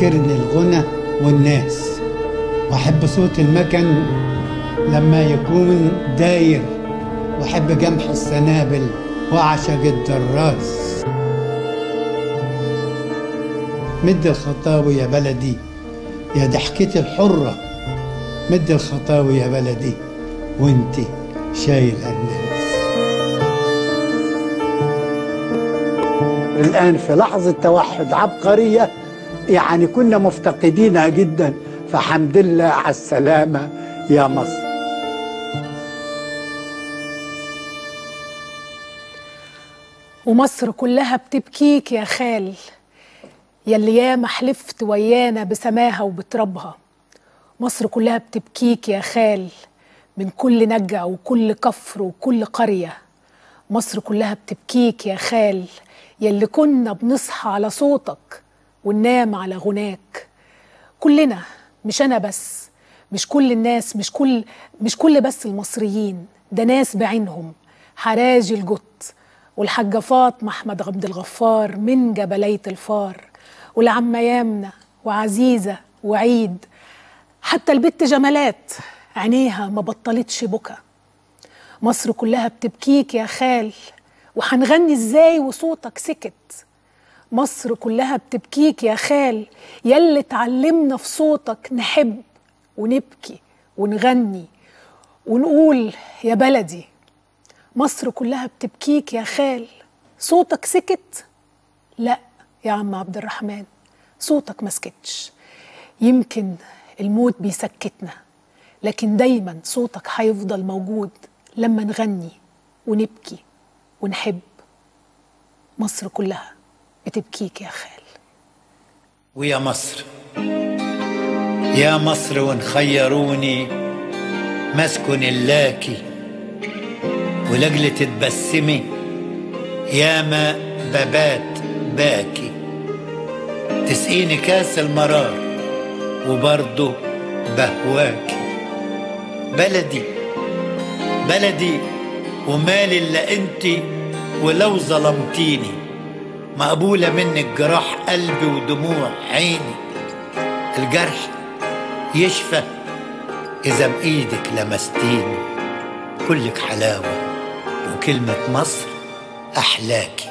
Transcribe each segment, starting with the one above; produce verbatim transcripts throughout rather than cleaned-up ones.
يذكرني الغنى والناس، وأحب صوت المكن لما يكون داير، وأحب جمح السنابل وأعشق الدراس. مد الخطاوي يا بلدي يا ضحكتي الحرة، مد الخطاوي يا بلدي وانتي شايلة الناس. الآن في لحظة توحد عبقرية، يعني كنا مفتقدينها جدا، فحمد لله على السلامة يا مصر. ومصر كلها بتبكيك يا خال، ياللي ياما حلفت ويانا بسماها وبترابها. مصر كلها بتبكيك يا خال، من كل نجع وكل كفر وكل قرية. مصر كلها بتبكيك يا خال، ياللي كنا بنصحى على صوتك وننام على غناك. كلنا، مش أنا بس، مش كل الناس، مش كل مش كل بس المصريين، ده ناس بعينهم، حراجي الجط والحاجة فاطمة أحمد عبد الغفار من جبلية الفار، والعمة يامنة وعزيزة وعيد، حتى البت جمالات عينيها ما بطلتش بكا. مصر كلها بتبكيك يا خال، وحنغني ازاي وصوتك سكت. مصر كلها بتبكيك يا خال، ياللي اتعلمنا في صوتك نحب ونبكي ونغني ونقول يا بلدي. مصر كلها بتبكيك يا خال، صوتك سكت؟ لا يا عم عبد الرحمن، صوتك ما سكتش. يمكن الموت بيسكتنا، لكن دايما صوتك هيفضل موجود لما نغني ونبكي ونحب. مصر كلها بتبكيك يا خال. ويا مصر، يا مصر وان خيروني مسكن اللاكي، ولجل تتبسمي ياما بابات باكي، تسقيني كاس المرار وبرضه بهواكي. بلدي بلدي ومالي الا انتي، ولو ظلمتيني مقبولة منك جراح قلبي ودموع عيني. الجرح يشفى إذا بإيدك لمستيني، كلك حلاوة وكلمة مصر أحلاكي.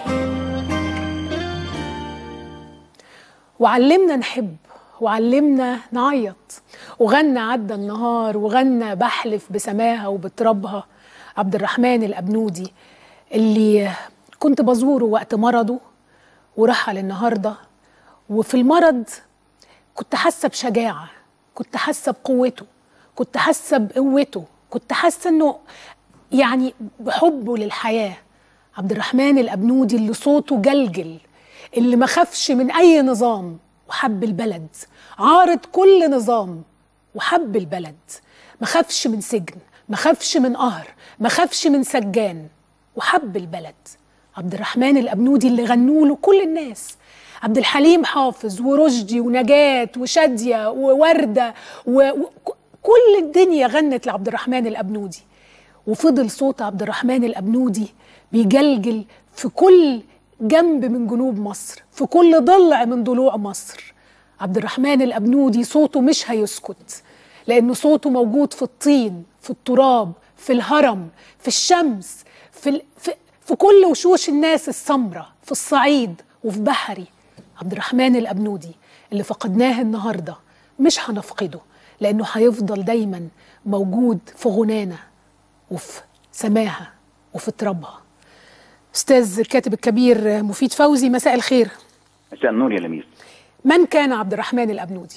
وعلمنا نحب وعلمنا نعيط، وغنى عدى النهار، وغنى بحلف بسماها وبترابها. عبد الرحمن الأبنودي اللي كنت بزوره وقت مرضه ورحل النهارده، وفي المرض كنت حاسه بشجاعه، كنت حاسه بقوته، كنت حاسه بقوته، كنت حاسه انه يعني بحبه للحياه. عبد الرحمن الأبنودي اللي صوته جلجل، اللي ما خافش من اي نظام وحب البلد، عارض كل نظام وحب البلد، ما خافش من سجن، ما خافش من قهر، ما خافش من سجان وحب البلد. عبد الرحمن الأبنودي اللي غنوا له كل الناس، عبد الحليم حافظ ورشدي ونجاة وشادية ووردة وكل الدنيا غنت لعبد الرحمن الأبنودي. وفضل صوت عبد الرحمن الأبنودي بيجلجل في كل جنب من جنوب مصر، في كل ضلع من ضلوع مصر. عبد الرحمن الأبنودي صوته مش هيسكت، لأنه صوته موجود في الطين، في التراب، في الهرم، في الشمس، في, ال... في... في كل وشوش الناس السمراء، في الصعيد وفي بحري. عبد الرحمن الأبنودي اللي فقدناه النهاردة مش هنفقده، لأنه هيفضل دايما موجود في غنانا وفي سماها وفي ترابها. أستاذ الكاتب الكبير مفيد فوزي، مساء الخير. مساء النور يا لميس. من كان عبد الرحمن الأبنودي؟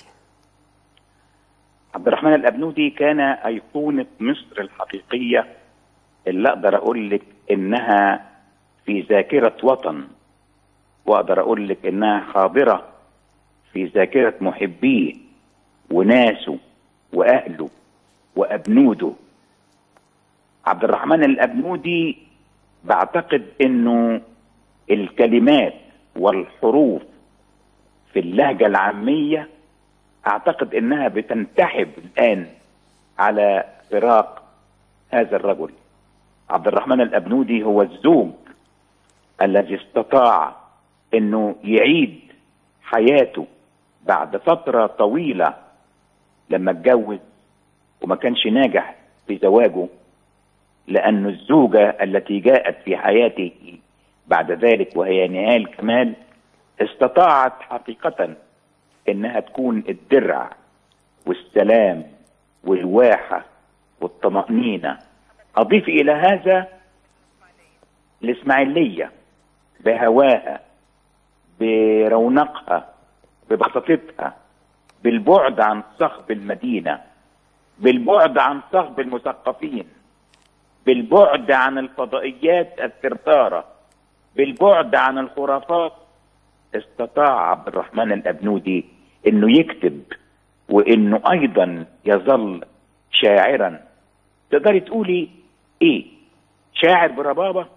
عبد الرحمن الأبنودي كان أيقونة مصر الحقيقية، اللي أقدر أقول لك إنها في ذاكرة وطن، وأقدر أقول لك إنها خاضرة في ذاكرة محبيه وناسه وأهله وأبنوده. عبد الرحمن الأبنودي بعتقد إنه الكلمات والحروف في اللهجة العامية أعتقد إنها بتنتحب الآن على فراق هذا الرجل. عبد الرحمن الأبنودي هو الزوج الذي استطاع إنه يعيد حياته بعد فترة طويلة لما اتجوز وما كانش ناجح في زواجه، لأن الزوجة التي جاءت في حياته بعد ذلك وهي نهال كمال استطاعت حقيقة إنها تكون الدرع والسلام والواحة والطمأنينة. أضيف إلى هذا الإسماعيلية بهواها، برونقها، ببساطتها، بالبعد عن صخب المدينة، بالبعد عن صخب المثقفين، بالبعد عن الفضائيات الثرثارة، بالبعد عن الخرافات، استطاع عبد الرحمن الأبنودي انه يكتب وانه ايضا يظل شاعرا. تقدري تقولي ايه؟ شاعر بربابة،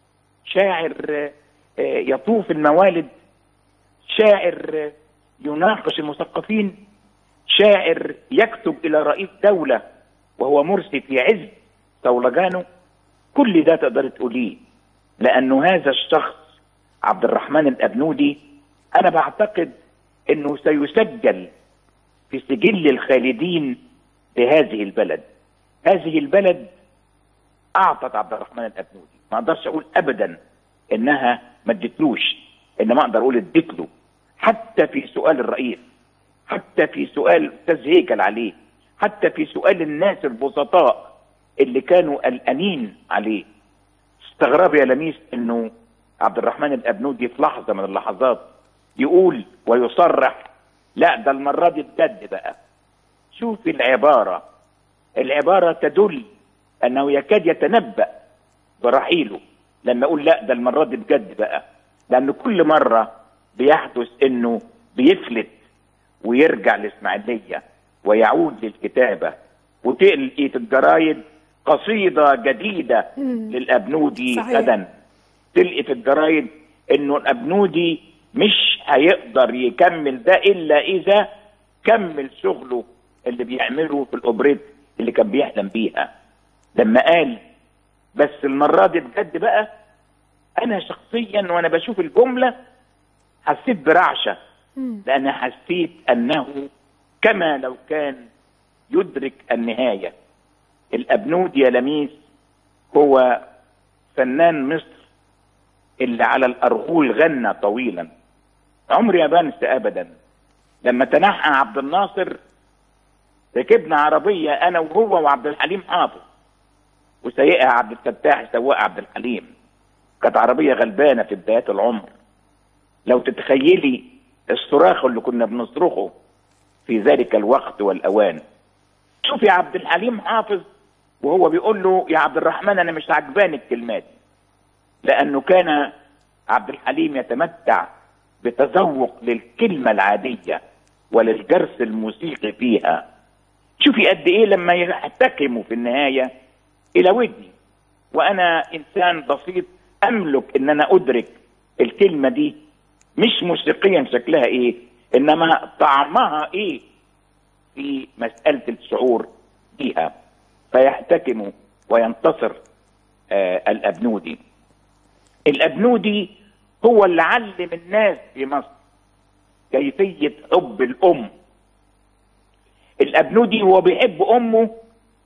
شاعر يطوف الموالد، شاعر يناقش المثقفين، شاعر يكتب الى رئيس دولة وهو مرسي في عز صولجانه. كل ده تقدر تقوليه، لانه هذا الشخص عبد الرحمن الأبنودي انا بعتقد انه سيسجل في سجل الخالدين لهذه البلد. هذه البلد اعطت عبد الرحمن الأبنودي، ما اقدرش اقول ابدا انها ما ادتلوش، انما اقدر اقول ادتله، حتى في سؤال الرئيس، حتى في سؤال استاذ هيكل عليه، حتى في سؤال الناس البسطاء اللي كانوا قلقانين عليه. استغرب يا لميس انه عبد الرحمن الأبنودي في لحظة من اللحظات يقول ويصرح لا ده المرة دي بجد بقى. شوف العبارة، العبارة تدل انه يكاد يتنبأ برحيله لما يقول لا ده المرة دي بجد بقى، لأنه كل مرة بيحدث انه بيفلت ويرجع لإسماعيلية ويعود للكتابة، وتلقي في الجرايد قصيدة جديدة للأبنودي غدا، تلقي في الجرايد انه الأبنودي مش هيقدر يكمل ده الا اذا كمل شغله اللي بيعمله في الاوبريت اللي كان بيحلم بيها. لما قال بس المرة دي بجد بقى، انا شخصيا وانا بشوف الجملة حسيت برعشة، لان حسيت انه كما لو كان يدرك النهاية. الأبنودي يا لميس هو فنان مصر اللي على الأرغول غنى طويلا. عمري ما بنسى أبدا لما تنحى عبد الناصر، ركبنا عربية أنا وهو وعبد الحليم حافظ، وسيقها عبد الفتاح سواق عبد الحليم. كانت عربية غلبانة في بدايات العمر. لو تتخيلي الصراخ اللي كنا بنصرخه في ذلك الوقت والأوان. شوفي عبد الحليم حافظ وهو بيقول له يا عبد الرحمن أنا مش عجباني الكلمات، لأنه كان عبد الحليم يتمتع بتذوق للكلمة العادية وللجرس الموسيقي فيها. شوفي قد إيه لما يحتكموا في النهاية إلى ودني، وأنا إنسان بسيط أملك إن أنا أدرك الكلمة دي مش موسيقيا شكلها إيه، إنما طعمها إيه في مسألة الشعور بيها، فيحتكموا وينتصر آه الأبنودي. الأبنودي هو اللي علم الناس في مصر كيفية حب الأم. الأبنودي هو بيحب أمه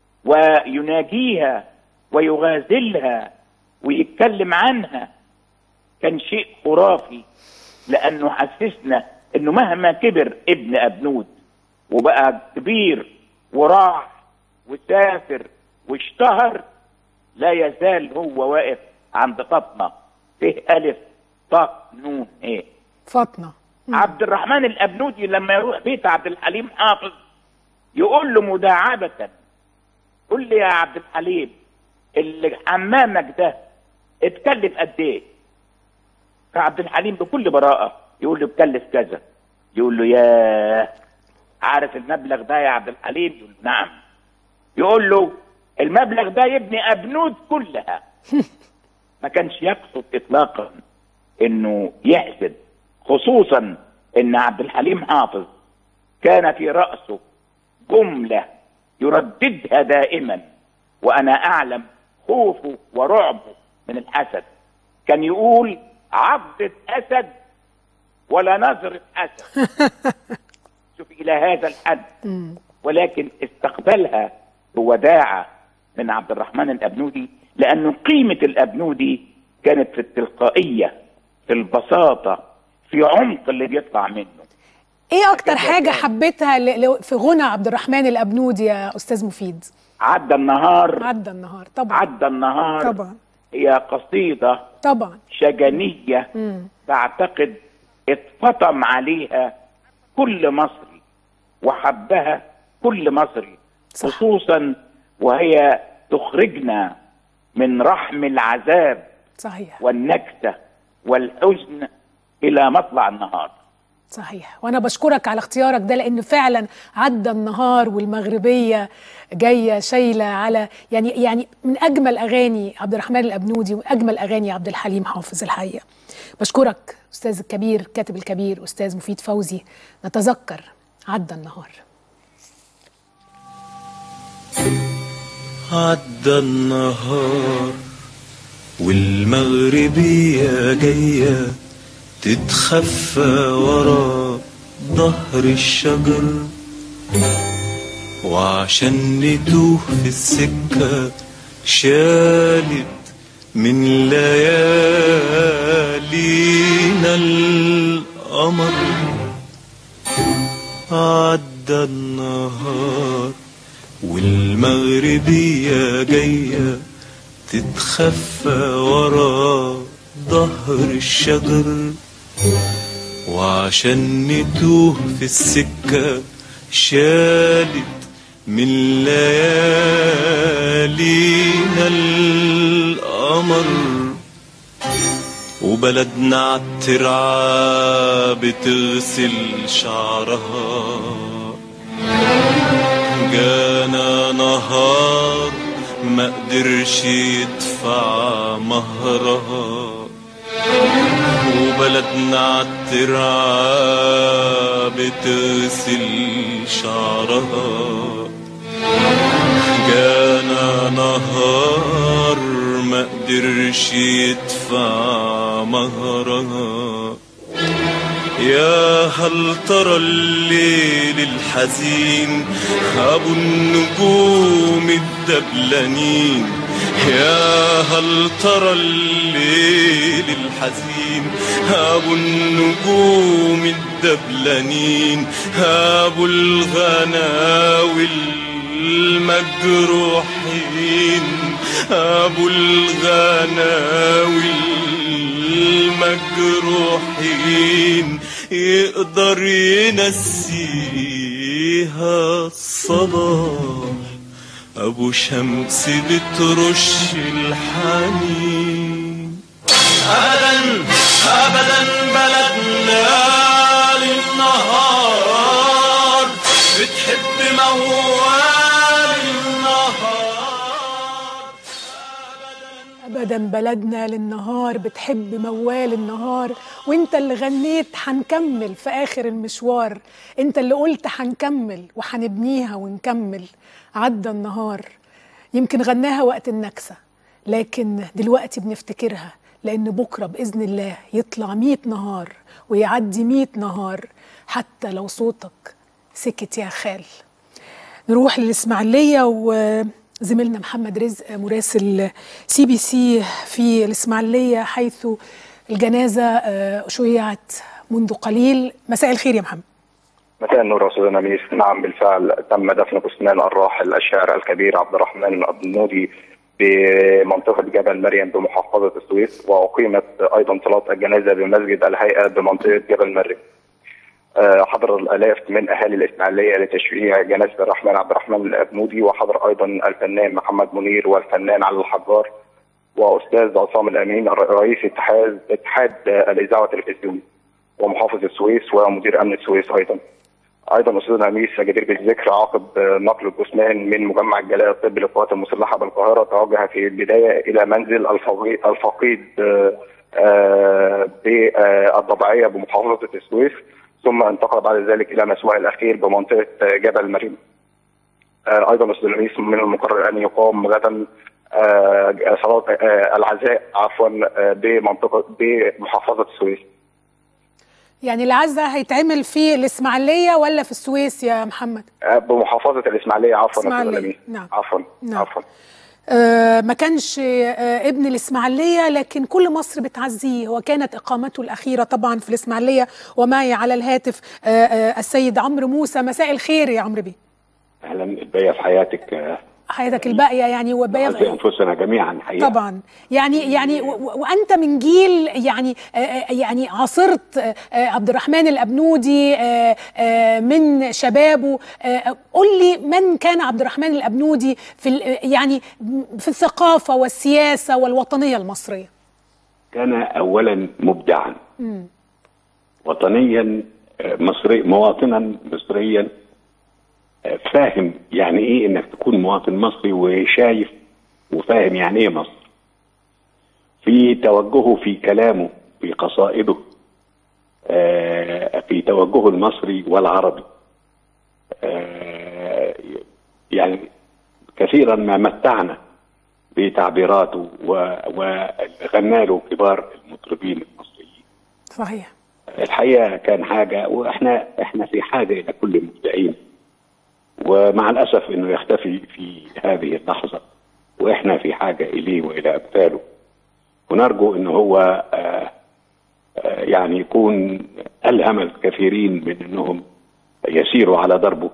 ويناجيها ويغازلها ويتكلم عنها، كان شيء خرافي، لأنه حسسنا أنه مهما كبر ابن أبنود وبقى كبير وراح وسافر واشتهر، لا يزال هو واقف عند فاطمة فيه ألف طاء نون ايه فاطمة. عبد الرحمن الأبنودي لما يروح بيت عبد الحليم حافظ يقول له مداعبة، قول لي يا عبد الحليم اللي حمامك ده اتكلف قد ايه؟ فعبد الحليم بكل براءة يقول له اتكلف كذا. يقول له ياه عارف المبلغ ده يا عبد الحليم؟ يقول له نعم. يقول له المبلغ ده يبني أبنود كلها. ما كانش يقصد اطلاقا انه يحسد، خصوصا ان عبد الحليم حافظ كان في رأسه جملة يرددها دائما، وانا اعلم خوفه ورعبه من الحسد. كان يقول عضة اسد ولا نظرة اسد. شوف الى هذا الحد. ولكن استقبلها بوداعه من عبد الرحمن الابنودي، لانه قيمه الابنودي كانت في التلقائيه، في البساطه، في عمق اللي بيطلع منه. ايه اكتر حاجه حبيتها في غنى عبد الرحمن الابنودي يا استاذ مفيد؟ عدى النهار. عدى النهار طبعا. عدى النهار طبعا. هي قصيده طبعا شجنيه. مم. بعتقد اتفطم عليها كل مصري وحبها كل مصري. صح. خصوصا وهي تخرجنا من رحم العذاب. صحيح. والنكسه والحزن الى مطلع النهار. صحيح. وانا بشكرك على اختيارك ده، لان فعلا عدى النهار والمغربيه جايه شايله على يعني يعني من اجمل اغاني عبد الرحمن الابنودي واجمل اغاني عبد الحليم حافظ الحقيقه. بشكرك استاذ الكبير الكاتب الكبير استاذ مفيد فوزي. نتذكر عدى النهار. عدى النهار والمغربيه جايه تتخفى ورا ظهر الشجر، وعشان نتوه في السكة شالت من ليالينا القمر. عدى النهار والمغربية جاية تتخفى ورا ظهر الشجر، وعشان نتوه في السكة شالت من ليالينا القمر. وبلدنا عالترعة بتغسل شعرها، جانا نهار ما قدرش يدفع مهرها. وبلدنا عالترعة بتغسل شعرها، جانا نهار ما قدرش يدفع مهرها. يا هل ترى الليل الحزين أبو النجوم الدبلانين، يا هل ترى الليل الحزين أبو النجوم الدبلانين، أبو الغناوي المجروحين، أبو الغناوي المجروحين، يقدر ينسيها الصباح أبو شمس بترش الحنين. أبدا أبدا بلدنا للنهار بتحب موال النهار. أبدا بلدنا للنهار بتحب موال النهار. وانت اللي غنيت حنكمل في آخر المشوار، انت اللي قلت حنكمل وحنبنيها ونكمل. عدى النهار يمكن غناها وقت النكسة، لكن دلوقتي بنفتكرها لأن بكرة بإذن الله يطلع مية نهار ويعدي مية نهار حتى لو صوتك سكت يا خال. نروح للإسماعيلية وزميلنا محمد رزق مراسل سي بي سي في الإسماعيلية، حيث الجنازة شيعت منذ قليل. مساء الخير يا محمد. مساء النور يا استاذ نميس. نعم بالفعل تم دفن جثمان الراحل الشاعر الكبير عبد الرحمن الابنودي بمنطقه جبل مريم بمحافظه السويس، واقيمت ايضا صلاه الجنازه بمسجد الهيئه بمنطقه جبل مريم. حضر الالاف من اهالي الاسماعيليه لتشييع جنازه الرحمن عبد الرحمن الابنودي، وحضر ايضا الفنان محمد منير والفنان علي الحجار واستاذ عصام الامين رئيس اتحاد اتحاد الاذاعه والتلفزيون ومحافظ السويس ومدير امن السويس. ايضا ايضا استاذ نميس جدير بالذكر عقب نقل الجثمان من مجمع الجلاء الطبي للقوات المسلحه بالقاهره، توجه في البدايه الى منزل الفقيد بالضبعيه بمحافظه السويس، ثم انتقل بعد ذلك الى مسواه الاخير بمنطقه جبل مريم. ايضا استاذ نميس من المقرر ان يقام غدا صلاه العزاء عفوا بمنطقه بمحافظه السويس. يعني العزاء هيتعمل في الإسماعيلية ولا في السويس يا محمد؟ بمحافظة الإسماعيلية. عفوا إسماعيلية. نعم. عفوا نعم. عفوا آه ما كانش آه ابن الإسماعيلية، لكن كل مصر بتعزيه، وكانت إقامته الأخيرة طبعا في الإسماعيلية. ومعي على الهاتف آه آه السيد عمرو موسى. مساء الخير يا عمرو بيه. أهلا الباقية في حياتك، حياتك الباقية يعني وباقية في أنفسنا جميعا حقيقة. طبعا يعني يعني وأنت من جيل يعني يعني عاصرت عبد الرحمن الأبنودي من شبابه. قل لي من كان عبد الرحمن الأبنودي في يعني في الثقافة والسياسة والوطنية المصرية؟ كان أولا مبدعا، م. وطنيا مصري، مواطنا مصريا، فاهم يعني ايه انك تكون مواطن مصري، وشايف وفاهم يعني ايه مصر. في توجهه في كلامه في قصائده، في توجهه المصري والعربي، يعني كثيرا ما متعنا بتعبيراته وغنى له كبار المطربين المصريين. صحيح. الحقيقه كان حاجه، واحنا احنا في حاجه الى كل مبدعين، ومع الأسف أنه يختفي في هذه اللحظة، وإحنا في حاجة إليه وإلى أمثاله، ونرجو أنه هو آآ آآ يعني يكون ألهم الكثيرين من أنهم يسيروا على دربه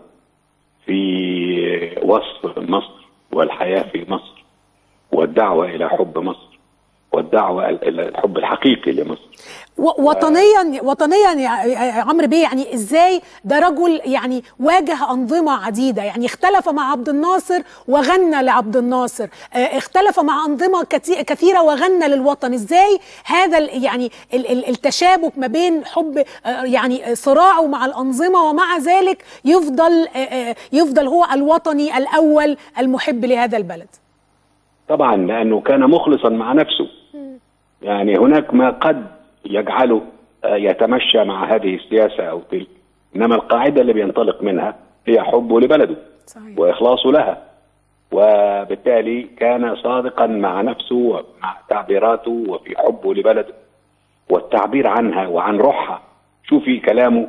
في وصف مصر والحياة في مصر والدعوة إلى حب مصر والدعوة إلى الحب الحقيقي لمصر. وطنيا وطنيا يا عمرو بيه، يعني ازاي ده رجل يعني واجه انظمه عديده، يعني اختلف مع عبد الناصر وغنى لعبد الناصر، اختلف مع انظمه كثيره وغنى للوطن. ازاي هذا يعني التشابك ما بين حب يعني صراعه مع الانظمه، ومع ذلك يفضل يفضل هو الوطني الاول المحب لهذا البلد؟ طبعا لانه كان مخلصا مع نفسه. يعني هناك ما قد يجعله يتمشى مع هذه السياسة أو تلك، إنما القاعدة اللي بينطلق منها هي حبه لبلده. صحيح. وإخلاصه لها، وبالتالي كان صادقا مع نفسه ومع تعبيراته وفي حبه لبلده والتعبير عنها وعن روحها. شوفي كلامه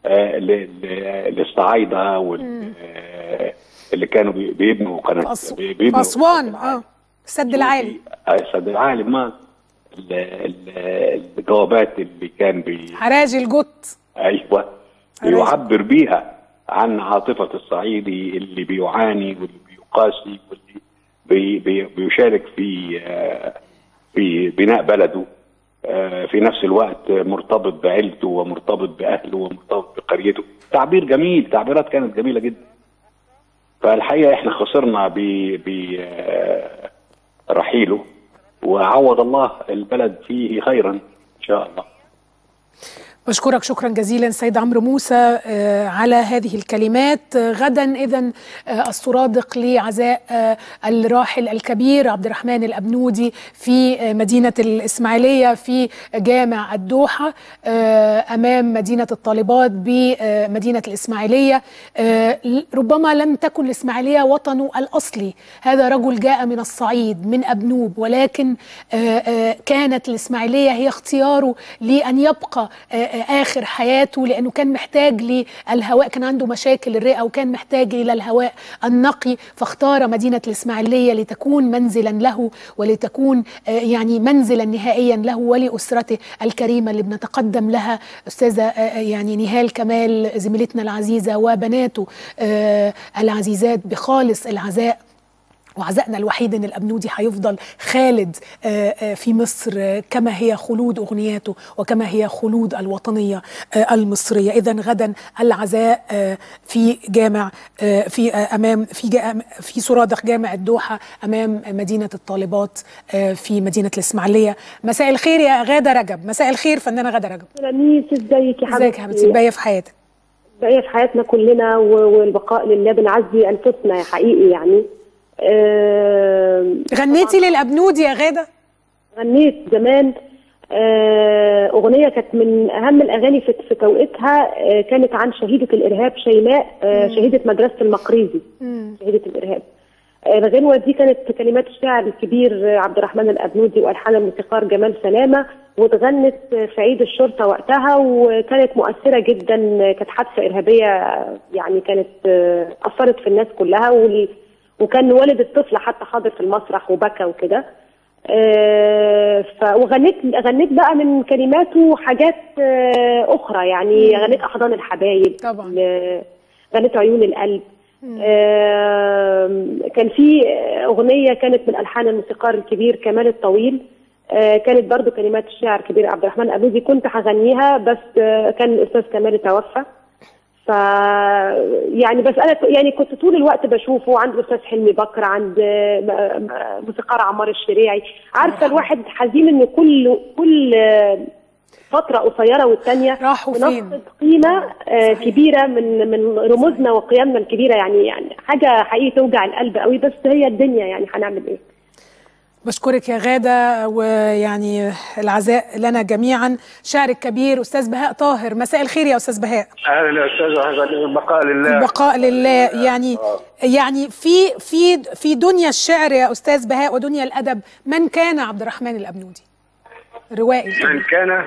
للصعايدة اللي كانوا بيبنوا قناة أسوان، اه السد العالي. السد العالي، ما الجوابات اللي كان بي حراجي الجت، ايوه، يعبر بيها عن عاطفه الصعيدي اللي بيعاني واللي بيقاسي واللي بي بي بيشارك في في بناء بلده، في نفس الوقت مرتبط بعيلته ومرتبط باهله ومرتبط بقريته. تعبير جميل، تعبيرات كانت جميله جدا. فالحقيقه احنا خسرنا برحيله، وعوض الله البلد فيه خيرا إن شاء الله. بشكرك شكرا جزيلا سيد عمرو موسى على هذه الكلمات. غدا إذن السرادق لعزاء الراحل الكبير عبد الرحمن الأبنودي في مدينة الإسماعيلية في جامع الدوحة أمام مدينة الطالبات بمدينة الإسماعيلية. ربما لم تكن الإسماعيلية وطنه الأصلي، هذا رجل جاء من الصعيد من أبنوب، ولكن كانت الإسماعيلية هي اختياره لأن يبقى آخر حياته، لأنه كان محتاج للهواء، كان عنده مشاكل الرئة وكان محتاج إلى الهواء النقي، فاختار مدينة الإسماعيلية لتكون منزلا له ولتكون يعني منزلا نهائيا له ولأسرته الكريمة اللي بنتقدم لها أستاذة يعني نهال كمال زميلتنا العزيزة وبناته العزيزات بخالص العزاء. وعزائنا الوحيد ان الأبنودي هيفضل خالد في مصر كما هي خلود اغنياته وكما هي خلود الوطنيه المصريه. اذا غدا العزاء في جامع في امام في في سرادق جامع الدوحه امام مدينه الطالبات في مدينه الاسماعيليه. مساء الخير يا غاده رجب. مساء الخير فنانه غاده رجب. لميس، ازيك يا حبيبتي؟ ازيك يا حبيبتي؟ باقيه في حياتك؟ باقيه في حياتنا كلنا، والبقاء لله، بنعزي انفسنا حقيقي. يعني أه غنيتي للأبنودي يا غادة؟ غنيت زمان أه أغنية كانت من أهم الأغاني في, في توقيتها، أه كانت عن شهيدة الإرهاب شيماء، أه شهيدة مدرسة المقريزي. مم. شهيدة الإرهاب. الغنوة دي كانت كلمات الشاعر الكبير عبد الرحمن الأبنودي وألحان الموسيقار جمال سلامة، واتغنت في عيد الشرطة وقتها، وكانت مؤثرة جدا. كانت حادثة إرهابية يعني كانت أثرت في الناس كلها، وكان والد الطفل حتى حاضر في المسرح وبكى وكده. وغنيت غنيت بقى من كلماته حاجات أخرى، يعني غنيت أحضان الحبايب طبعا، غنيت عيون القلب. آه كان في أغنية كانت من ألحان الموسيقار الكبير كمال الطويل، آه كانت برضو كلمات الشاعر الكبير عبد الرحمن الأبنودي، كنت هغنيها بس آه كان الأستاذ كمال توفى. ف يعني بس أنا يعني كنت طول الوقت بشوفه عند الأستاذ حلمي بكر، عند آه موسيقار عمار الشريعي. عارفة الواحد حزين إن كل كل آه فترة قصيرة والتانية راحوا فين؟ بنفقد قيمة آه كبيرة من من رموزنا وقيمنا الكبيرة، يعني يعني حاجة حقيقي توجع القلب قوي، بس هي الدنيا يعني هنعمل ايه؟ بشكرك يا غادة، ويعني العزاء لنا جميعا. شاعر الكبير أستاذ بهاء طاهر، مساء الخير يا أستاذ بهاء. أهلا يا أستاذ، البقاء لله. البقاء لله. يعني يعني في في في دنيا الشعر يا أستاذ بهاء ودنيا الأدب، من كان عبد الرحمن الأبنودي؟ روائي من كان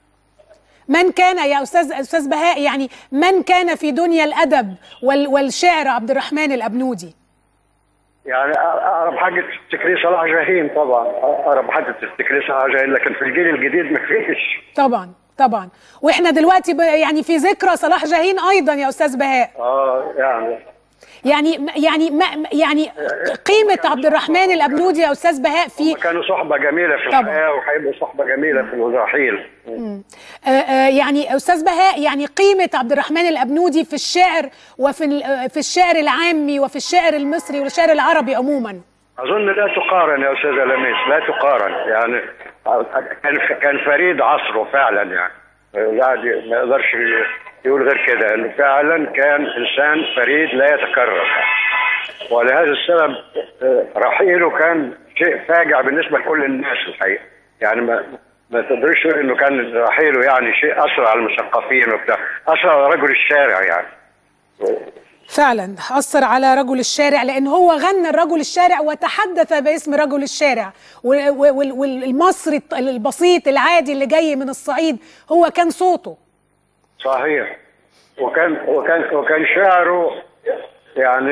من كان يا أستاذ أستاذ بهاء، يعني من كان في دنيا الأدب وال والشعر عبد الرحمن الأبنودي؟ يعني أقرب حاجة تفتكريه صلاح جاهين، طبعا أقرب حاجة تفتكريه صلاح جاهين، لكن في الجيل الجديد ما فيش. طبعا طبعا، وإحنا دلوقتي يعني في ذكرى صلاح جاهين أيضا يا أستاذ بهاء. آه يعني يعني يعني ما يعني قيمة عبد الرحمن الأبنودي يا أستاذ بهاء في كانوا صحبة جميلة في الحياة، وهيبقوا صحبة جميلة في الرحيل. يعني أستاذ بهاء، يعني قيمة عبد الرحمن الأبنودي في الشعر وفي في الشعر العامي وفي الشعر المصري والشعر العربي عموما. أظن لا تقارن يا أستاذ لميس، لا تقارن. يعني كان كان فريد عصره فعلا، يعني يعني ما يقدرش يقول غير كده، انه فعلا كان انسان فريد لا يتكرر، ولهذا السبب رحيله كان شيء فاجع بالنسبه لكل الناس الحقيقه. يعني ما ما تقدرش تقول انه كان رحيله يعني شيء اثر على المثقفين وبتاع، اثر على رجل الشارع يعني. فعلا اثر على رجل الشارع، لان هو غنى الرجل الشارع وتحدث باسم رجل الشارع، والمصري البسيط العادي اللي جاي من الصعيد هو كان صوته. صحيح. وكان وكان وكان شعره يعني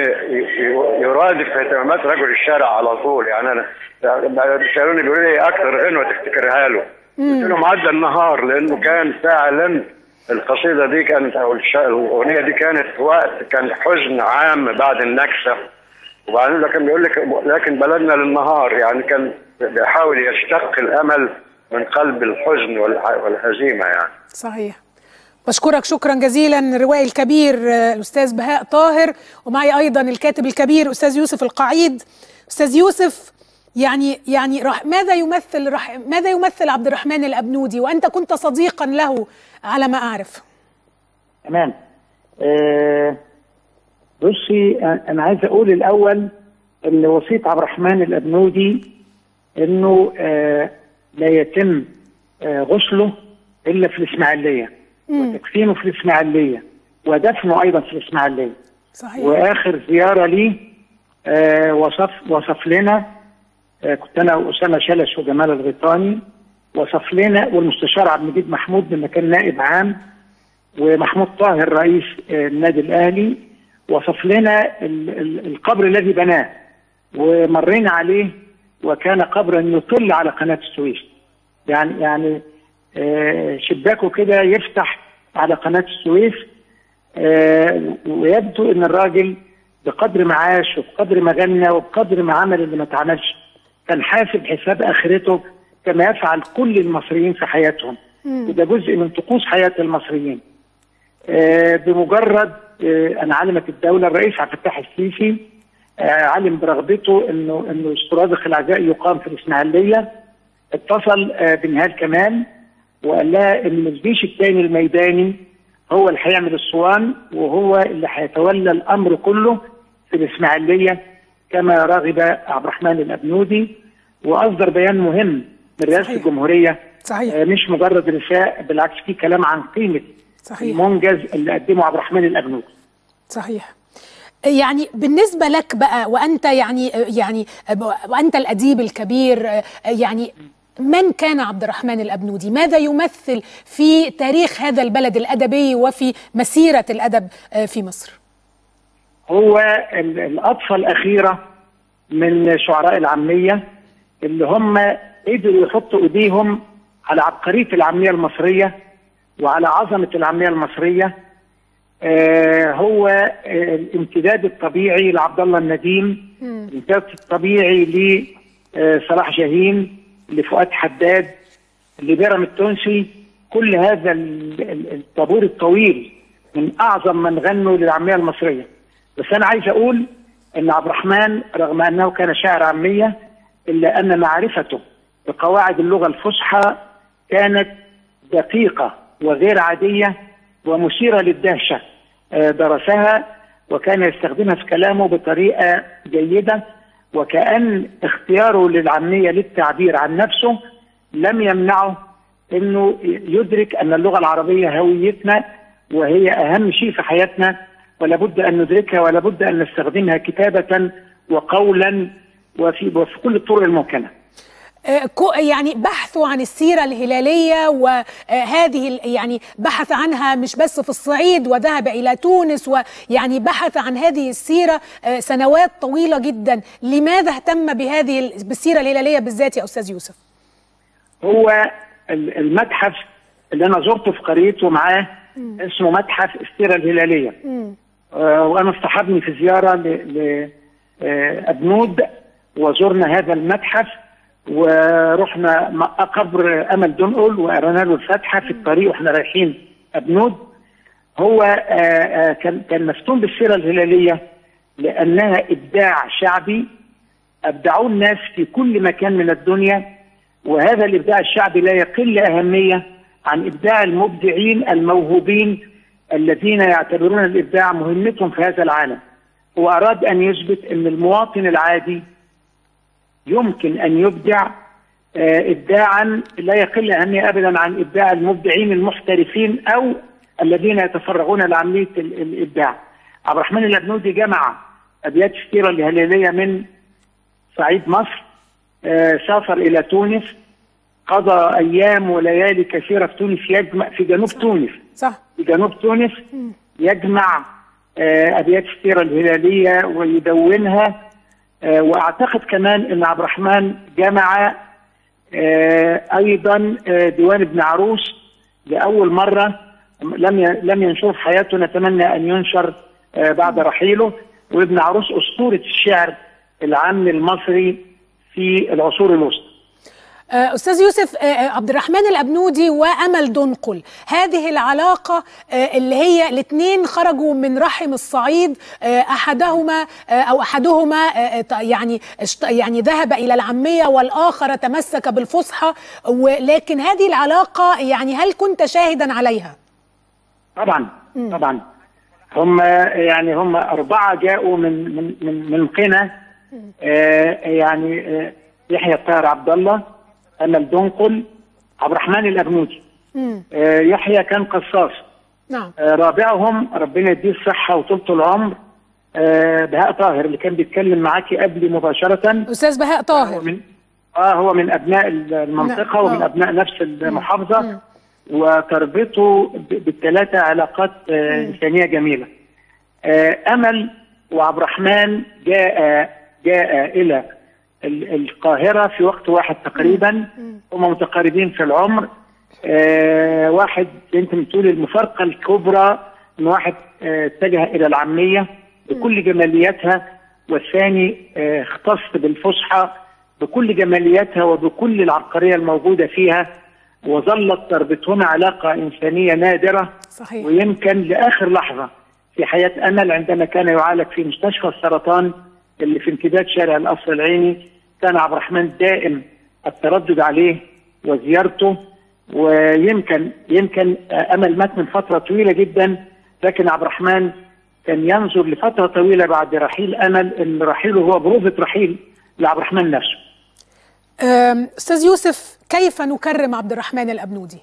يرادف اهتمامات رجل الشارع على طول. يعني انا سالوني بيقولوا لي اكثر غنوه تفتكرها له، قلت لهم عدى النهار، لانه كان فعلا القصيده دي كانت او الاغنيه دي كانت في وقت كان حزن عام بعد النكسه، وبعدين كان بيقول لك لكن بلدنا للنهار، يعني كان بيحاول يشتق الامل من قلب الحزن والهزيمه يعني. صحيح. بشكرك شكرا جزيلا الروائي الكبير الأستاذ بهاء طاهر، ومعي أيضا الكاتب الكبير أستاذ يوسف القعيد. أستاذ يوسف، يعني يعني رح ماذا يمثل رح ماذا يمثل عبد الرحمن الأبنودي، وأنت كنت صديقا له على ما أعرف؟ تمام. أه بصي، أنا عايز أقول الأول إن وصية عبد الرحمن الأبنودي إنه أه لا يتم أه غسله إلا في الإسماعيلية، وتكفينه في الإسماعيلية، ودفنه أيضا في الإسماعيلية. صحيح. وآخر زيارة لي آه وصف وصف لنا، آه كنت أنا وأسامة شلش وجمال الغيطاني، وصف لنا والمستشار عبد المجيد محمود لما كان نائب عام، ومحمود طاهر رئيس آه النادي الأهلي، وصف لنا ال ال القبر الذي بناه، ومرينا عليه، وكان قبرا يطل على قناة السويس. يعني يعني آه شباكه كده يفتح على قناة السويس، آه ويبدو ان الراجل بقدر ما عاش وبقدر ما غنى وبقدر ما عمل اللي ما اتعملش كان حاسب حساب اخرته كما يفعل كل المصريين في حياتهم، وده جزء من طقوس حياة المصريين. آه بمجرد آه ان علمت الدولة الرئيس عبد الفتاح السيسي آه علم برغبته انه انه استرادق العزاء يقام في الاسماعيلية، اتصل آه بنهال كمال وقال لها ان الجيش الثاني الميداني هو اللي هيعمل الصوان، وهو اللي هيتولى الامر كله في الاسماعيليه كما رغب عبد الرحمن الابنودي، واصدر بيان مهم من رئاسه صحيح. الجمهوريه. صحيح. آه مش مجرد رساء، بالعكس في كلام عن قيمه صحيح. المنجز اللي قدمه عبد الرحمن الابنودي. صحيح. يعني بالنسبة لك بقى، وأنت يعني يعني وأنت الأديب الكبير، يعني من كان عبد الرحمن الأبنودي؟ ماذا يمثل في تاريخ هذا البلد الأدبي وفي مسيرة الأدب في مصر؟ هو الأطفال الأخيرة من شعراء العامية اللي هم قدروا يحطوا إيديهم على عبقرية العامية المصرية وعلى عظمة العامية المصرية. آه هو آه الامتداد الطبيعي لعبد الله النديم، الامتداد الطبيعي لصلاح جاهين، لفؤاد حداد، لبيرم التونسي. كل هذا الطابور الطويل من أعظم من غنوا للعامية المصرية. بس أنا عايز أقول أن عبد الرحمن رغم أنه كان شاعر عامية إلا أن معرفته بقواعد اللغة الفصحى كانت دقيقة وغير عادية ومثيرة للدهشة. درسها وكان يستخدمها في كلامه بطريقة جيدة، وكأن اختياره للعامية للتعبير عن نفسه لم يمنعه أنه يدرك أن اللغة العربية هويتنا وهي أهم شيء في حياتنا، ولا بد أن ندركها ولا بد أن نستخدمها كتابة وقولا وفي, وفي كل الطرق الممكنة. يعني بحثوا عن السيرة الهلالية، وهذه يعني بحث عنها مش بس في الصعيد وذهب إلى تونس، ويعني بحث عن هذه السيرة سنوات طويلة جدا. لماذا اهتم بهذه بالسيرة الهلالية بالذات يا أستاذ يوسف؟ هو المتحف اللي أنا زرته في قريته معاه اسمه متحف السيرة الهلالية. آه وأنا اصطحبني في زيارة لأبنود وزرنا هذا المتحف، ورحنا قبر أمل دنقل وقرانا له الفاتحة في الطريق واحنا رايحين أبنود. هو آه آه كان كان مفتون بالسيرة الهلالية لأنها إبداع شعبي أبدعوه الناس في كل مكان من الدنيا، وهذا الإبداع الشعبي لا يقل أهمية عن إبداع المبدعين الموهوبين الذين يعتبرون الإبداع مهمتهم في هذا العالم. وأراد أن يثبت أن المواطن العادي يمكن أن يبدع إبداعا لا يقل أهمية أبدا عن إبداع المبدعين المحترفين أو الذين يتفرغون لعملية الإبداع. عبد الرحمن الأبنودي جمع أبيات السيرة الهلالية من صعيد مصر، سافر إلى تونس، قضى أيام وليالي كثيرة في تونس، يجمع في جنوب صح. تونس صح. في جنوب تونس م. يجمع أبيات السيرة الهلالية ويدونها. وأعتقد كمان أن عبد الرحمن جمع أيضا ديوان ابن عروس لأول مرة، لم لم ينشر في حياته، نتمنى أن ينشر بعد رحيله. وابن عروس أسطورة الشعر العام المصري في العصور الوسطى. أستاذ يوسف، عبد الرحمن الأبنودي وأمل دنقل، هذه العلاقة اللي هي الاثنين خرجوا من رحم الصعيد، أحدهما أو أحدهما يعني يعني ذهب إلى العامية والآخر تمسك بالفصحى، ولكن هذه العلاقة يعني هل كنت شاهدا عليها؟ طبعا طبعا. هم يعني هم أربعة جاءوا من من من من قنا، يعني يحيى الطاهر عبد الله، أمل دنقل، عبد الرحمن الأبنودي. آه يحيى كان قصاص. نعم. آه رابعهم ربنا يديه الصحة وطولة العمر آه بهاء طاهر اللي كان بيتكلم معاكي قبل مباشرة. أستاذ بهاء طاهر. هو من اه هو من أبناء المنطقة نعم. ومن آه. أبناء نفس المحافظة. مم. وتربطه بالثلاثة علاقات آه إنسانية جميلة. آه أمل وعبد الرحمن جاء جاء إلى القاهرة في وقت واحد تقريبا، هم متقاربين في العمر. آه واحد انت بتقول المفارقة الكبرى ان واحد آه اتجه الى العامية بكل جمالياتها، والثاني آه اختص بالفصحى بكل جمالياتها وبكل العبقرية الموجودة فيها، وظلت تربطهما علاقة إنسانية نادرة. صحيح. ويمكن لآخر لحظة في حياة أمل عندما كان يعالج في مستشفى السرطان اللي في امتداد شارع القصر العيني، كان عبد الرحمن دائم التردد عليه وزيارته. ويمكن يمكن أمل مات من فترة طويلة جدا، لكن عبد الرحمن كان ينظر لفترة طويلة بعد رحيل أمل أن رحيله هو بروفة رحيل لعبد الرحمن نفسه. أستاذ يوسف، كيف نكرم عبد الرحمن الأبنودي؟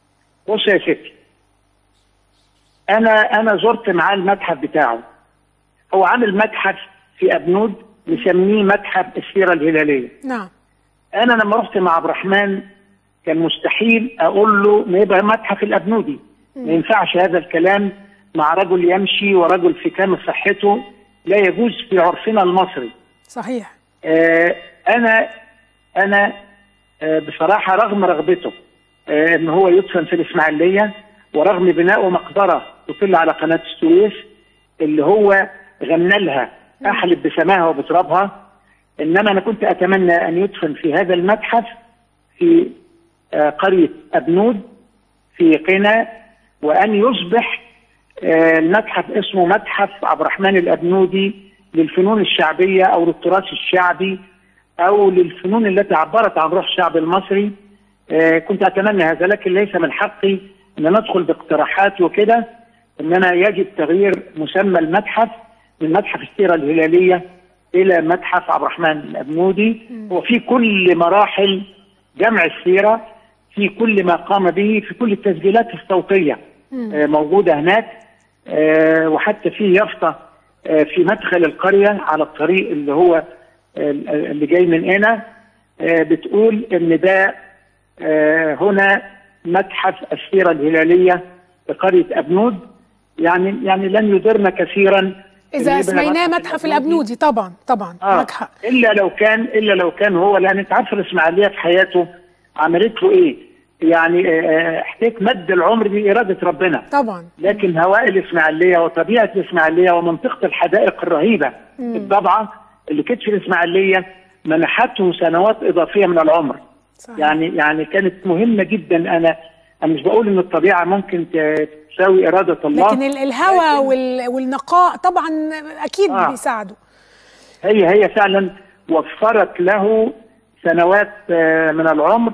بص يا ستي، أنا أنا زرت معاه المتحف بتاعه، هو عامل متحف في أبنود مسميه متحف السيرة الهلالية. نعم. أنا لما رحت مع عبد الرحمن كان مستحيل أقول له ما يبقى متحف الأبنودي، ما ينفعش هذا الكلام مع رجل يمشي ورجل في كامل صحته، لا يجوز في عرفنا المصري. صحيح. آه أنا أنا آه بصراحة رغم رغبته آه إن هو يدفن في الإسماعيلية، ورغم بنائه مقبرة تطل على قناة السويس اللي هو غنى لها أحلف بسماها وبترابها، إنما أنا كنت أتمنى أن يدفن في هذا المتحف في آه قرية أبنود في قنا، وأن يصبح آه المتحف اسمه متحف عبد الرحمن الأبنودي للفنون الشعبية أو للتراث الشعبي أو للفنون التي عبرت عن روح الشعب المصري. آه كنت أتمنى هذا، لكن ليس من حقي أن ندخل باقتراحات وكده، إنما يجب تغيير مسمى المتحف من متحف السيرة الهلالية إلى متحف عبد الرحمن الأبنودي. وفي كل مراحل جمع السيرة، في كل ما قام به، في كل التسجيلات الصوتية آه موجودة هناك، آه وحتى في يافطة آه في مدخل القرية على الطريق اللي هو آه اللي جاي من هنا آه بتقول إن ده آه هنا متحف السيرة الهلالية بقرية أبنود. يعني يعني لن يضرنا كثيرا إذا سميناه متحف الأبنودي. طبعا طبعا معك حق. إلا لو كان إلا لو كان هو، لأن أنت عارف الإسماعيلية في حياته عملت له إيه؟ يعني حكاية مد العمر دي إرادة ربنا طبعا. لكن هواء الإسماعيلية وطبيعة الإسماعيلية ومنطقة الحدائق الرهيبة الضبعة اللي كانت في الإسماعيلية منحته سنوات إضافية من العمر. صحيح. يعني يعني كانت مهمة جدا. أنا أنا مش بقول إن الطبيعة ممكن تساوي إرادة الله، لكن الهواء لكن والنقاء طبعا أكيد آه. بيساعدوا. هي هي فعلا وفرت له سنوات من العمر،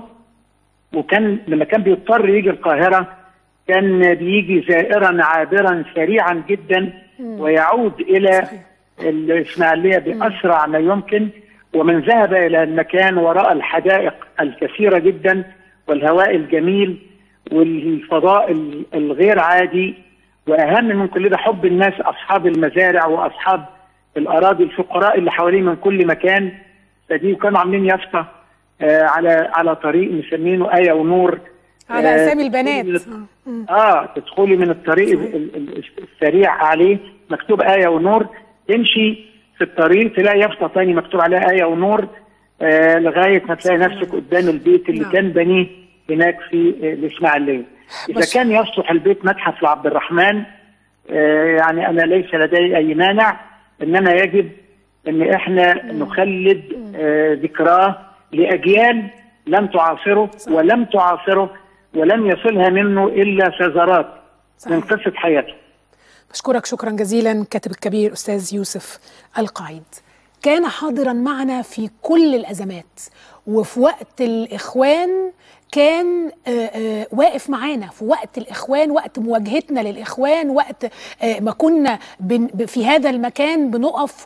وكان لما كان بيضطر يجي القاهرة كان بيجي زائرا عابرا سريعا جدا مم. ويعود إلى صحيح. الإسماعيلية بأسرع ما يمكن. ومن ذهب إلى المكان وراء الحدائق الكثيرة جدا والهواء الجميل والفضاء الغير عادي، وأهم من كل ده حب الناس أصحاب المزارع وأصحاب الأراضي الفقراء اللي حواليه من كل مكان. فدي كانوا عاملين يافطة آه على على طريق مسمينه آية ونور على أسامي آه البنات. اه تدخلي من الطريق السريع عليه مكتوب آية ونور، تمشي في الطريق تلاقي يافطة تاني مكتوب عليها آية ونور آه لغاية ما تلاقي نفسك قدام البيت اللي نعم. كان بنيه هناك في الإسماعيلية. إذا بس. كان يصلح البيت متحف لعبد الرحمن آه يعني أنا ليس لدي أي مانع، إنما يجب إن إحنا نخلد آه ذكراه لأجيال لم تعاصره ولم تعاصره ولم يصلها منه إلا شذرات من قصة حياته. بشكرك شكرا جزيلا كاتب الكبير أستاذ يوسف القعيد. كان حاضرا معنا في كل الأزمات، وفي وقت الإخوان كان آآ آآ واقف معانا، في وقت الإخوان، وقت مواجهتنا للإخوان، وقت ما كنا في هذا المكان بنقف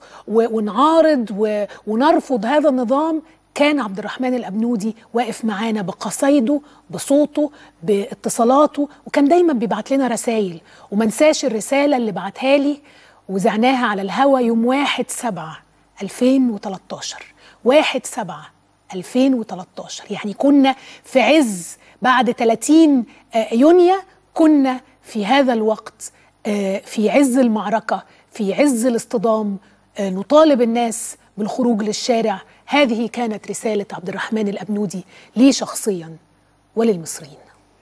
ونعارض ونرفض هذا النظام. كان عبد الرحمن الأبنودي واقف معانا بقصايده، بصوته، باتصالاته، وكان دايما بيبعت لنا رسائل. ومنساش الرسالة اللي بعتها لي وزعناها على الهوا يوم واحد سبعة ألفين وتلتاشر. واحد سبعة ألفين وتلتاشر يعني كنا في عز بعد ثلاثين يونيو، كنا في هذا الوقت في عز المعركة، في عز الاصطدام، نطالب الناس بالخروج للشارع. هذه كانت رسالة عبد الرحمن الأبنودي لي شخصيا وللمصريين.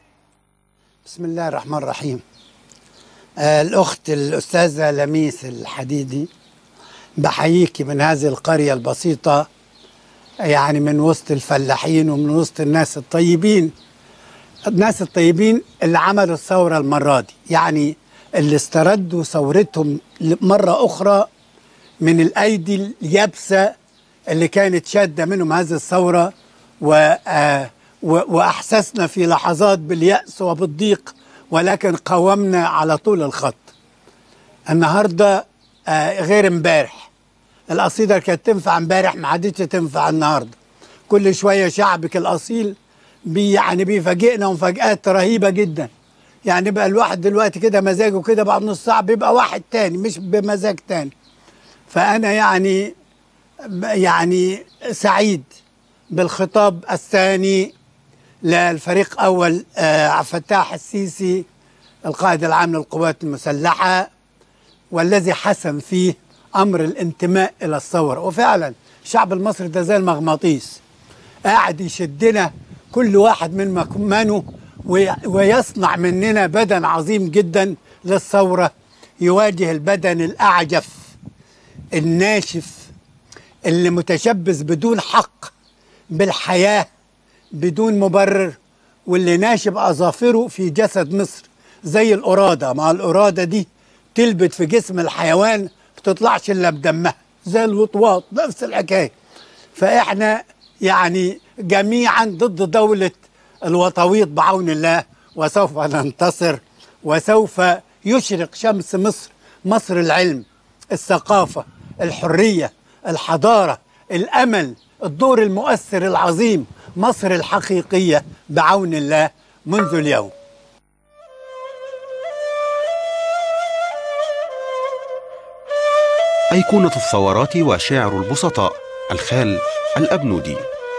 بسم الله الرحمن الرحيم. آه الأخت الأستاذة لميس الحديدي، بحييكي من هذه القرية البسيطة، يعني من وسط الفلاحين ومن وسط الناس الطيبين، الناس الطيبين اللي عملوا الثورة المرة دي، يعني اللي استردوا ثورتهم مرة أخرى من الأيدي اليابسة اللي كانت شادة منهم هذه الثورة، وأحسسنا في لحظات باليأس وبالضيق، ولكن قاومنا على طول الخط. النهاردة غير امبارح، القصيدة اللي كانت تنفع امبارح ما عادتش تنفع النهاردة. كل شوية شعبك الأصيل بي يعني بيفاجئنا مفاجآت رهيبة جدا. يعني بقى الواحد دلوقتي كده مزاجه كده بعد نص ساعة بيبقى واحد تاني، مش بمزاج تاني. فأنا يعني يعني سعيد بالخطاب الثاني للفريق أول عبد الفتاح السيسي القائد العام للقوات المسلحة، والذي حسم فيه أمر الانتماء إلى الثورة. وفعلا الشعب المصري ده زي المغناطيس، قاعد يشدنا كل واحد من مكانه ويصنع مننا بدن عظيم جدا للثورة، يواجه البدن الأعجف الناشف اللي متشبث بدون حق بالحياة بدون مبرر، واللي ناشب أظافره في جسد مصر زي القرادة. مع القرادة دي تلبت في جسم الحيوان ما بتطلعش إلا بدمها، زي الوطواط نفس الحكاية. فإحنا يعني جميعا ضد دولة الوطويط بعون الله، وسوف ننتصر، وسوف يشرق شمس مصر، مصر العلم، الثقافة، الحرية، الحضارة، الأمل، الدور المؤثر العظيم، مصر الحقيقية بعون الله منذ اليوم. أيقونة الثورات وشاعر البسطاء الخال الأبنودي.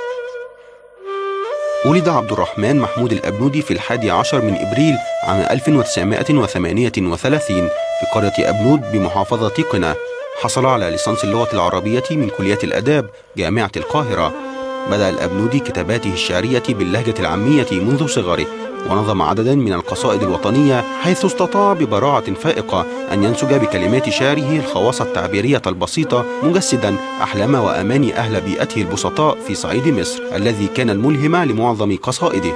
ولد عبد الرحمن محمود الأبنودي في الحادي عشر من إبريل عام ألف وتسعمائة وثمانية وثلاثين في قرية أبنود بمحافظة قنا. حصل على ليسانس اللغة العربية من كلية الآداب جامعة القاهرة. بدأ الأبنودي كتاباته الشعرية باللهجة العامية منذ صغره، ونظم عددا من القصائد الوطنية، حيث استطاع ببراعة فائقة أن ينسج بكلمات شعره الخواص التعبيرية البسيطة، مجسدا أحلام وأماني أهل بيئته البسطاء في صعيد مصر الذي كان الملهم لمعظم قصائده.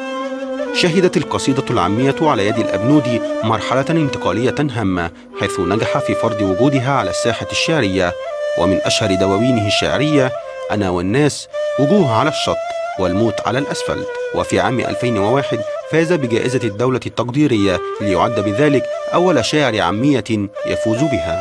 شهدت القصيدة العامية على يد الأبنودي مرحلة انتقالية هامة، حيث نجح في فرض وجودها على الساحة الشعرية. ومن أشهر دواوينه الشعرية أنا والناس، وجوه على الشط، والموت على الأسفلت. وفي عام ألفين وواحد فاز بجائزة الدولة التقديرية، ليعد بذلك أول شاعر عامية يفوز بها.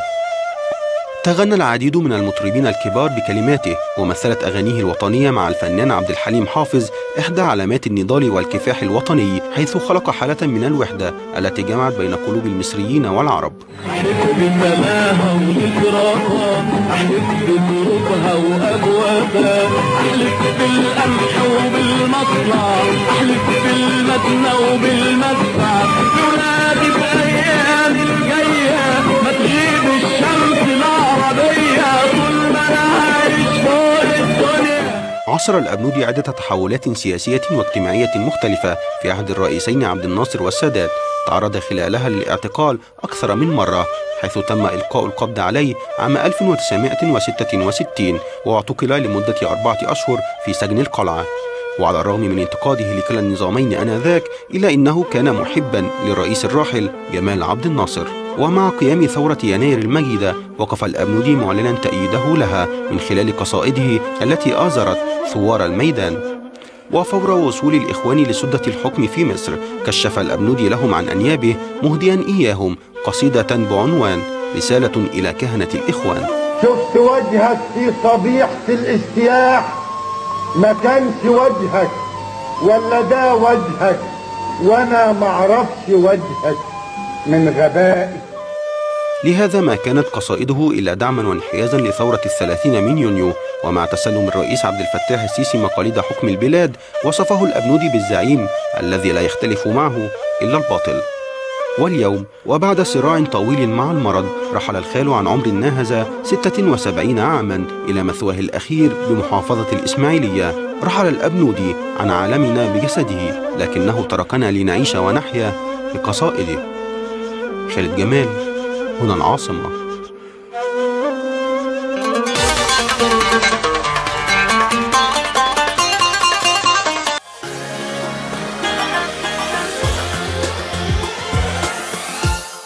تغنى العديد من المطربين الكبار بكلماته، ومثلت أغانيه الوطنية مع الفنان عبد الحليم حافظ إحدى علامات النضال والكفاح الوطني، حيث خلق حالة من الوحدة التي جمعت بين قلوب المصريين والعرب. أحلف بسماها وذكراها، أحلف بظروفها وأبوابها، أحلف بالقمح وبالمطلع، أحلف بالمدنى وبالمدفع، ولادي بأيام الجاية ما تغيب الشمس العربية طول ما أنا عايش فوق الدنيا. عاصر الأبنودي عدة تحولات سياسية واجتماعية مختلفة في عهد الرئيسين عبد الناصر والسادات، تعرض خلالها للاعتقال أكثر من مرة، حيث تم إلقاء القبض عليه عام ألف وتسعمائة وستة وستين، واعتقل لمدة أربعة أشهر في سجن القلعة. وعلى الرغم من انتقاده لكلا النظامين آنذاك، إلا إنه كان محبا للرئيس الراحل جمال عبد الناصر. ومع قيام ثورة يناير المجيدة وقف الأبنودي معلنا تأييده لها من خلال قصائده التي آزرت ثوار الميدان. وفور وصول الإخوان لسدة الحكم في مصر، كشف الأبنودي لهم عن أنيابه، مهديا إياهم قصيدة بعنوان رسالة إلى كهنة الإخوان. شفت وجهك في صبيحة الاجتياح، ما كانش وجهك ولا ده وجهك، وانا معرفش وجهك من غبائي. لهذا ما كانت قصائده إلا دعما وانحيازا لثورة الثلاثين من يونيو. ومع تسلم الرئيس عبد الفتاح السيسي مقاليد حكم البلاد، وصفه الأبنودي بالزعيم الذي لا يختلف معه إلا الباطل. واليوم وبعد صراع طويل مع المرض، رحل الخال عن عمر ناهز ستة وسبعين عاما إلى مثواه الأخير بمحافظة الإسماعيلية. رحل الأبنودي عن عالمنا بجسده، لكنه تركنا لنعيش ونحيا بقصائده. خالد جمال، هنا العاصمة.